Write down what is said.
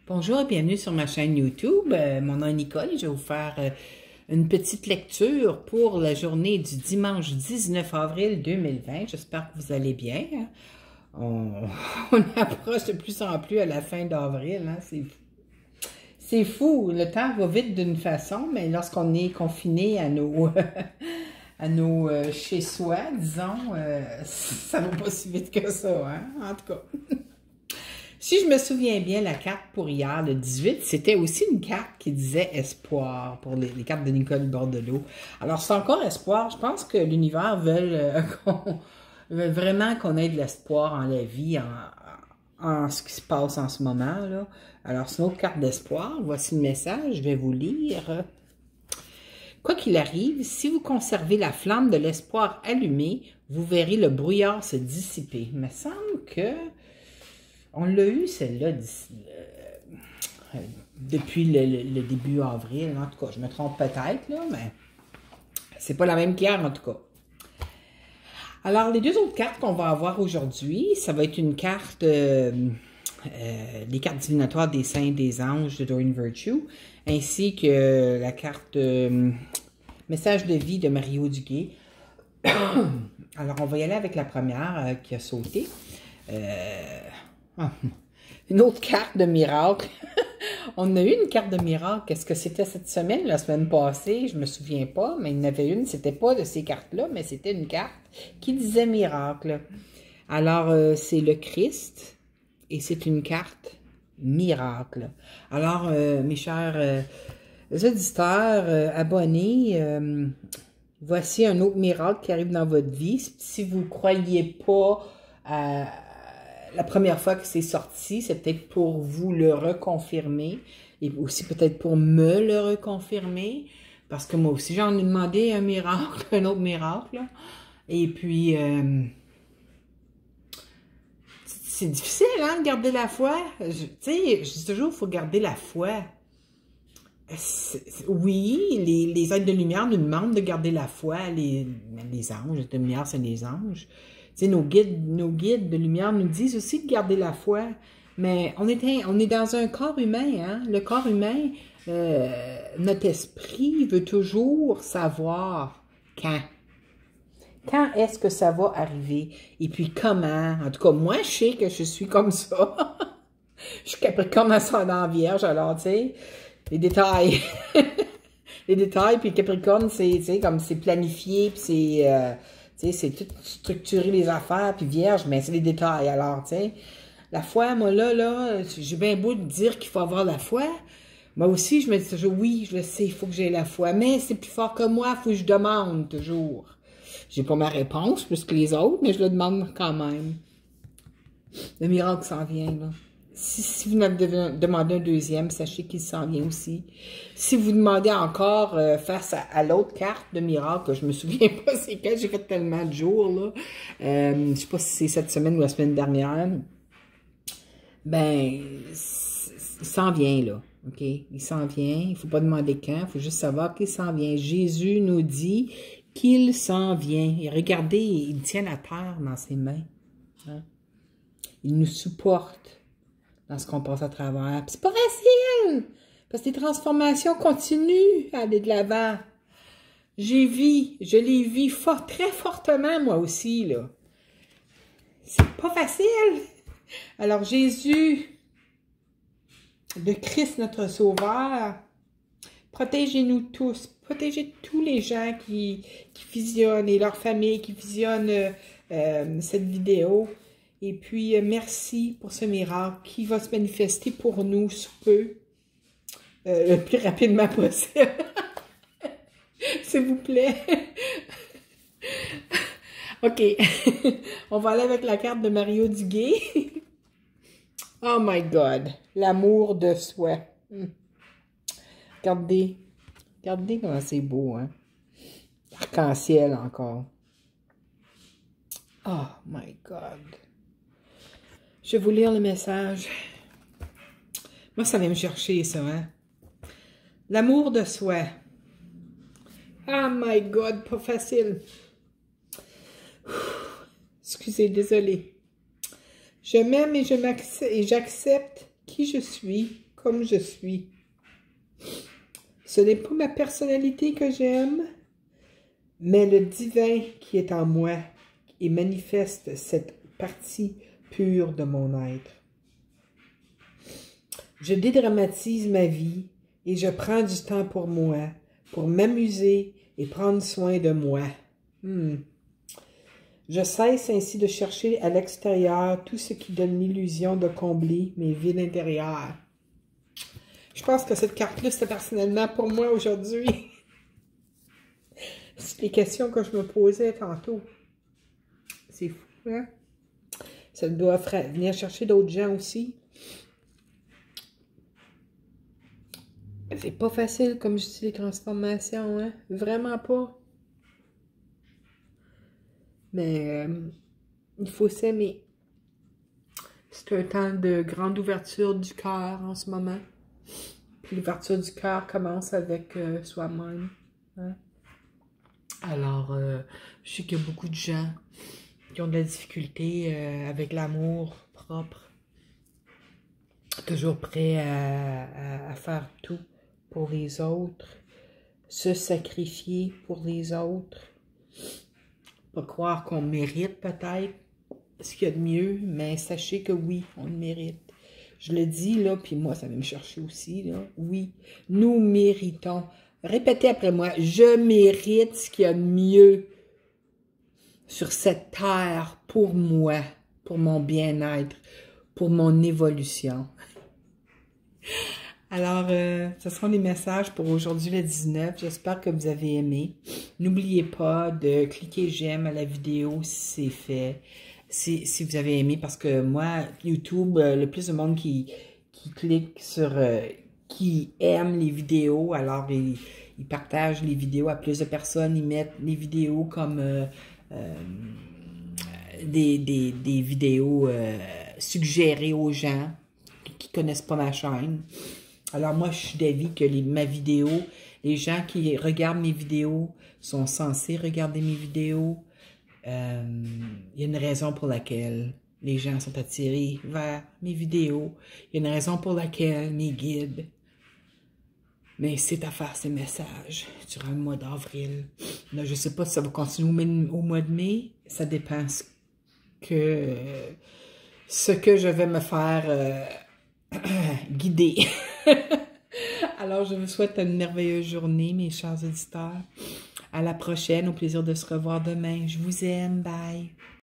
Bonjour et bienvenue sur ma chaîne YouTube. Mon nom est Nicole et je vais vous faire une petite lecture pour la journée du dimanche 19 avril 2020. J'espère que vous allez bien. On approche de plus en plus à la fin d'avril. Hein? C'est fou. Le temps va vite d'une façon, mais lorsqu'on est confiné à nos chez-soi, disons, ça va pas si vite que ça, hein? En tout cas. Si je me souviens bien, la carte pour hier, le 18, c'était aussi une carte qui disait espoir pour les cartes de Nicole Bordelot. Alors, c'est encore espoir. Je pense que l'univers veut vraiment qu'on ait de l'espoir en la vie, en ce qui se passe en ce moment, là. Alors, c'est une autre carte d'espoir. Voici le message. Je vais vous lire. Quoi qu'il arrive, si vous conservez la flamme de l'espoir allumée, vous verrez le brouillard se dissiper. Il me semble que on l'a eu, celle-là, depuis le début avril. En tout cas, je me trompe peut-être, là, mais c'est pas la même carte, en tout cas. Alors, les deux autres cartes qu'on va avoir aujourd'hui, ça va être une carte, les cartes divinatoires des saints et des anges de Doreen Virtue, ainsi que la carte message de vie de Mario Duguay. Alors, on va y aller avec la première qui a sauté. Une autre carte de miracle. On a eu une carte de miracle. Est-ce que c'était cette semaine, la semaine passée? Je me souviens pas, mais il y en avait une. C'était pas de ces cartes-là, mais c'était une carte qui disait miracle. Alors, c'est le Christ et c'est une carte miracle. Alors, mes chers auditeurs, abonnés, voici un autre miracle qui arrive dans votre vie. Si vous ne croyez pas la première fois que c'est sorti, c'est peut-être pour vous le reconfirmer et aussi peut-être pour me le reconfirmer, parce que moi aussi j'en ai demandé un miracle, un autre miracle. Là. Et puis, c'est difficile hein, de garder la foi. Tu sais, je dis toujours, il faut garder la foi. Oui, les êtres de lumière nous demandent de garder la foi, les anges, les êtres de lumière, c'est les anges. Tu sais, nos guides de lumière nous disent aussi de garder la foi, mais on est dans un corps humain, hein? Le corps humain, notre esprit veut toujours savoir quand. Quand est-ce que ça va arriver? Et puis comment? En tout cas, moi, je sais que je suis comme ça. Je suis Capricorne ascendant Vierge, alors, tu sais, les détails. Les détails, puis Capricorne, c'est comme c'est planifié, puis c'est tout structurer les affaires, puis Vierge, mais c'est les détails. Alors, tu sais, la foi, moi, là, j'ai bien beau de dire qu'il faut avoir la foi. Moi aussi, je me dis toujours, oui, je le sais, il faut que j'aie la foi, mais c'est plus fort que moi, il faut que je demande toujours. J'ai pas ma réponse plus que les autres, mais je le demande quand même. Le miracle s'en vient, là. Si vous n'avez demandé un deuxième, sachez qu'il s'en vient aussi. Si vous demandez encore face à l'autre carte de miracle, que je me souviens pas c'est quelle, j'ai fait tellement de jours, là. Je sais pas si c'est cette semaine ou la semaine dernière. Ben, il s'en vient, là. OK? Il s'en vient. Il faut pas demander quand. Il faut juste savoir qu'il s'en vient. Jésus nous dit qu'il s'en vient. Et regardez, il tient la terre dans ses mains. Hein? Il nous supporte dans ce qu'on passe à travers. Puis c'est pas facile! Parce que les transformations continuent à aller de l'avant. Je les vis très fortement, moi aussi, là. C'est pas facile! Alors, Jésus, le Christ, notre Sauveur, protégez-nous tous. Protégez tous les gens qui visionnent et leurs familles qui visionnent cette vidéo. Et puis, merci pour ce miracle qui va se manifester pour nous sous peu, le plus rapidement possible. S'il vous plaît. OK. On va aller avec la carte de Mario Duguay. Oh my God. L'amour de soi. Regardez. Regardez comment c'est beau, hein. Arc-en-ciel encore. Oh my God. Je vais vous lire le message. Moi, ça vient me chercher, ça, hein. L'amour de soi. Oh my God, pas facile. Excusez, désolé. Je m'aime et j'accepte qui je suis, comme je suis. Ce n'est pas ma personnalité que j'aime, mais le divin qui est en moi et manifeste cette partie pure de mon être. Je dédramatise ma vie et je prends du temps pour moi, pour m'amuser et prendre soin de moi. Je cesse ainsi de chercher à l'extérieur tout ce qui donne l'illusion de combler mes vides intérieures. Je pense que cette carte-là, c'était personnellement pour moi aujourd'hui. C'est les questions que je me posais tantôt. C'est fou, hein? Ça doit venir chercher d'autres gens aussi. C'est pas facile, comme je dis, les transformations, hein? Vraiment pas. Mais il faut s'aimer. C'est un temps de grande ouverture du cœur en ce moment. L'ouverture du cœur commence avec soi-même. Hein? Alors, je sais qu'il y a beaucoup de gens qui ont de la difficulté avec l'amour propre. Toujours prêt à faire tout pour les autres. Se sacrifier pour les autres. Pas croire qu'on mérite peut-être ce qu'il y a de mieux, mais sachez que oui, on le mérite. Je le dis là, puis moi, ça va me chercher aussi, là. Oui, nous méritons. Répétez après moi, je mérite ce qu'il y a de mieux sur cette terre pour moi, pour mon bien-être, pour mon évolution. Alors, ce seront les messages pour aujourd'hui le 19. J'espère que vous avez aimé. N'oubliez pas de cliquer j'aime à la vidéo si c'est fait. Si vous avez aimé, parce que moi, YouTube, le plus de monde qui clique sur, qui aime les vidéos, alors ils partagent les vidéos à plus de personnes, ils mettent les vidéos comme des vidéos suggérées aux gens qui connaissent pas ma chaîne. Alors moi, je suis d'avis que ma vidéo, les gens qui regardent mes vidéos sont censés regarder mes vidéos. Il y a une raison pour laquelle les gens sont attirés vers mes vidéos. Il y a une raison pour laquelle mes guides m'incitent à faire ces messages durant le mois d'avril. Là, je ne sais pas si ça va continuer au mois de mai. Ça dépend ce que je vais me faire guider. Alors, je vous souhaite une merveilleuse journée, mes chers auditeurs. À la prochaine, au plaisir de se revoir demain. Je vous aime. Bye.